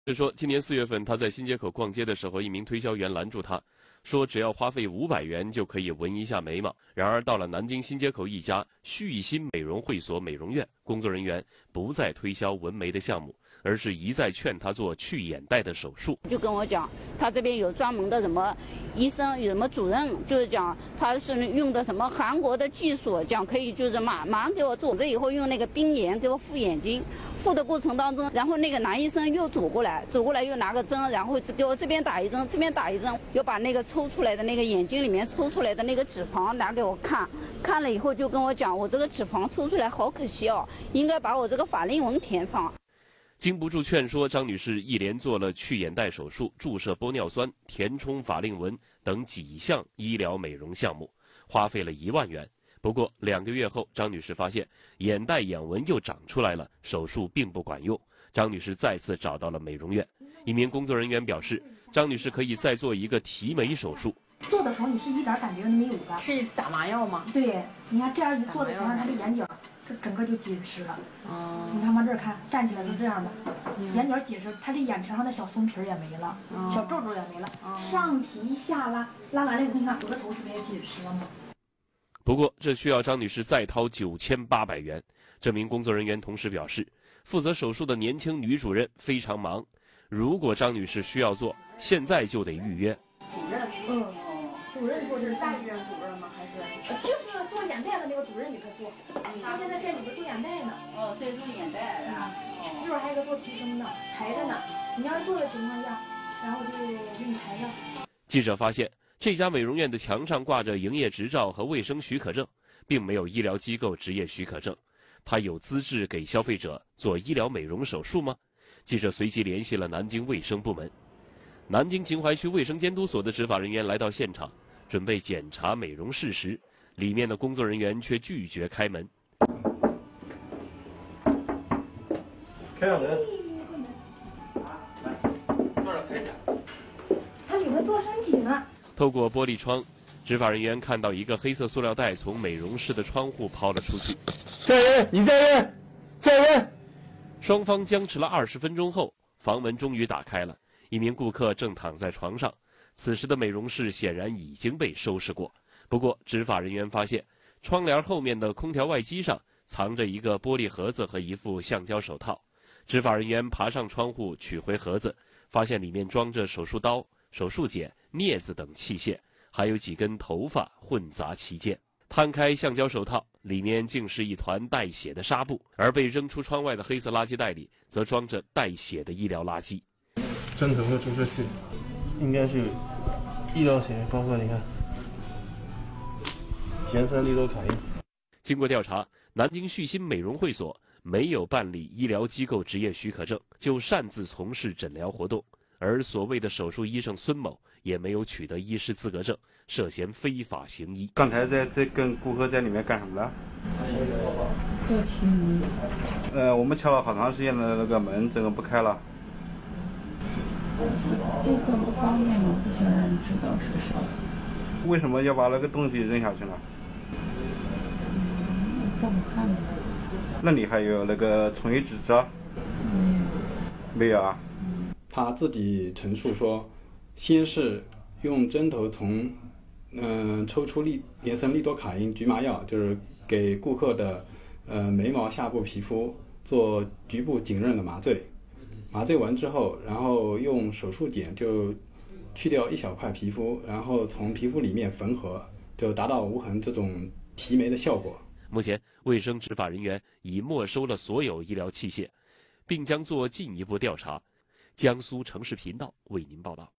据说，今年4月份，他在新街口逛街的时候，一名推销员拦住他，说只要花费500元就可以纹一下眉毛。然而，到了南京新街口一家旭新美容会所美容院，工作人员不再推销纹眉的项目，而是一再劝他做去眼袋的手术。 就跟我讲，他这边有专门的什么医生，有什么主任，就是讲他是用的什么韩国的技术，讲可以就是马上给我做。这以后用那个冰盐给我敷眼睛，敷的过程当中，然后那个男医生又走过来又拿个针，然后给我这边打一针，这边打一针，又把那个抽出来的那个眼睛里面抽出来的那个脂肪拿给我看，看了以后就跟我讲，我这个脂肪抽出来好可惜哦，应该把我这个法令纹填上。 经不住劝说，张女士一连做了去眼袋手术、注射玻尿酸、填充法令纹等几项医疗美容项目，花费了1万元。不过2个月后，张女士发现眼袋眼纹又长出来了，手术并不管用。张女士再次找到了美容院，一名工作人员表示，张女士可以再做一个提眉手术。 做的时候你是一点感觉都没有的。 是打麻药吗？ 对，你看这样一做的时候，他的眼角这整个就紧实了。你看往这儿看，站起来是这样的，眼角紧实，他这眼皮上的小松皮也没了，小皱皱也没了，上提下拉，拉完了以后，你看额头是不是也紧实了吗？ 不过，这需要张女士再掏9800元。这名工作人员同时表示，负责手术的年轻女主任非常忙，如果张女士需要做，现在就得预约。 主任，主任做是下一任主任吗？还是就是做眼袋的那个主任给他做，他现在在里边做眼袋呢。 哦，在做眼袋啊。 一会儿还有个做提升的，排着呢。你要是做的情况下，然后就给你排上。 记者发现，这家美容院的墙上挂着营业执照和卫生许可证，并没有医疗机构执业许可证。他有资质给消费者做医疗美容手术吗？记者随即联系了南京卫生部门。南京秦淮区卫生监督所的执法人员来到现场，准备检查美容室时，里面的工作人员却拒绝开门。 开下门。 多少开着？ 他里边做身体呢。 透过玻璃窗，执法人员看到一个黑色塑料袋从美容室的窗户抛了出去。 在人，你在人，在人。 双方僵持了20分钟后，房门终于打开了。一名顾客正躺在床上，此时的美容室显然已经被收拾过。不过，执法人员发现，窗帘后面的空调外机上藏着一个玻璃盒子和一副橡胶手套。执法人员爬上窗户取回盒子，发现里面装着手术刀、手术剪、镊子等器械，还有几根头发混杂其间。摊开橡胶手套，里面竟是一团带血的纱布，而被扔出窗外的黑色垃圾袋里则装着带血的医疗垃圾。 针头和注射器，应该是医疗险，包括你看，盐酸利多卡因。 经过调查，南京旭新美容会所没有办理医疗机构执业许可证，就擅自从事诊疗活动，而所谓的手术医生孙某也没有取得医师资格证，涉嫌非法行医。 刚才在跟顾客在里面干什么了？ 做提眉。 我们敲了好长时间的那个门，怎么不开了？ 顾客不方便嘛，不想让你知道是谁。 为什么要把那个东西扔下去呢？ 不好看的。 那你还有那个从医执照？没有啊。 他自己陈述说，先是用针头从抽出盐酸利多卡因局麻药，就是给顾客的眉毛下部皮肤做局部浸润的麻醉。麻醉完之后，然后用手术剪就去掉一小块皮肤，然后从皮肤里面缝合，就达到无痕这种提眉的效果。 目前，卫生执法人员已没收了所有医疗器械，并将做进一步调查。江苏城市频道为您报道。